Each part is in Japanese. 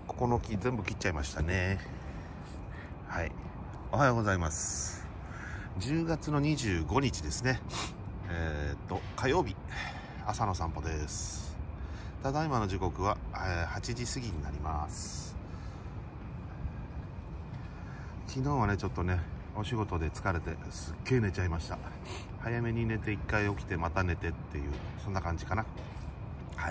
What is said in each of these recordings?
ここの木全部切っちゃいましたね。はい、おはようございます。10月の25日ですね。火曜日朝の散歩です。ただいまの時刻は8時過ぎになります。昨日はねちょっとねお仕事で疲れてすっげえ寝ちゃいました。早めに寝て1回起きてまた寝てっていうそんな感じかな。はい。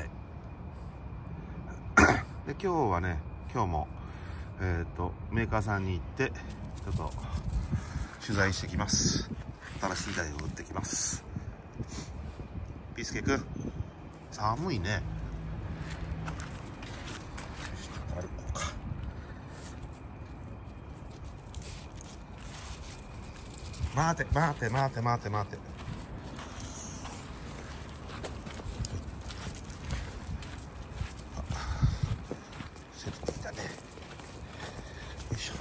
で今日もメーカーさんに行ってちょっと取材してきます。新しい台を売ってきます。ピースケくん寒いね。歩こうか。待て。セーフティーだね。よいしょ。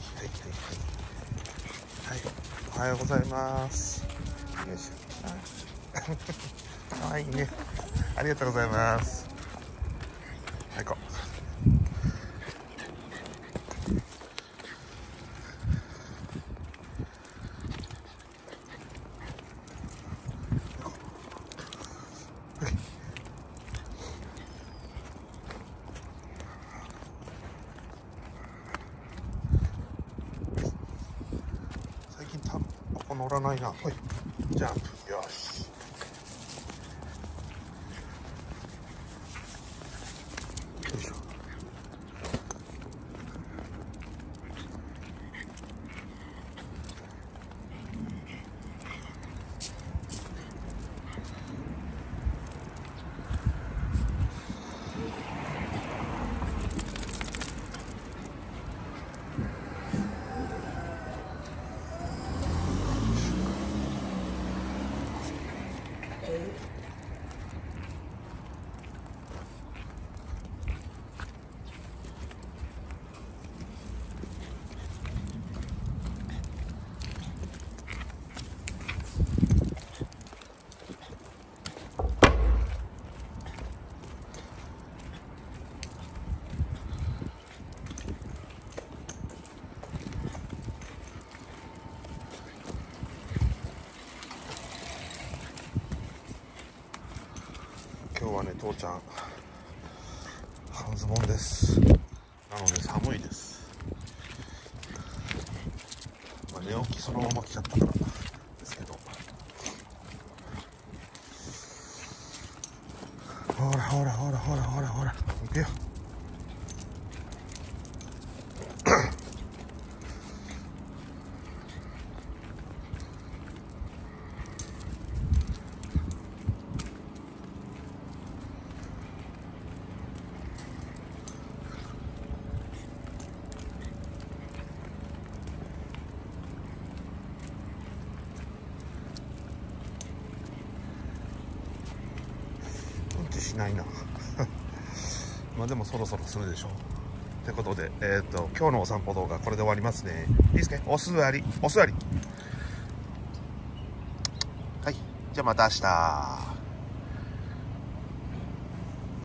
はい、おはようございます。よいしょ。かわいいね。ありがとうございます。はい、行こう。最近ここ乗らないな。はい、ジャンプ。よし。よいしょ。今日はね父ちゃん半ズボンです。なので寒いです。寝起きそのまま来ちゃったからですけど、ほら行くよ。しないなまあでもそろそろするでしょう。ってことで今日のお散歩動画これで終わりますね。いいですか？お座り。はい、じゃあまた明日。